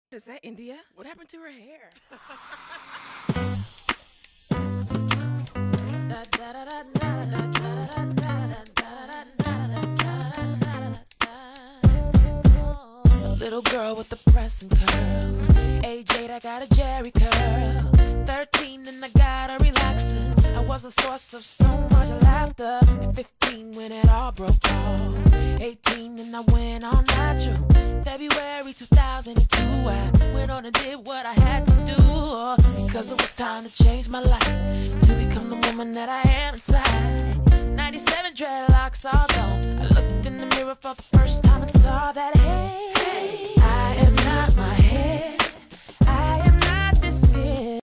Is that India? What happened to her hair? Little girl with the pressing curl. Age 8, I got a Jerry curl. 13 and I got a relaxing. I was the source of so much laughter. At 15 when it all broke off. 18 and I went all natural. February 2002 I went on and did what I had to do. Because it was time to change my life, to become the woman that I am inside. 97 dreadlocks all gone. I looked in the mirror for the first time and saw that hey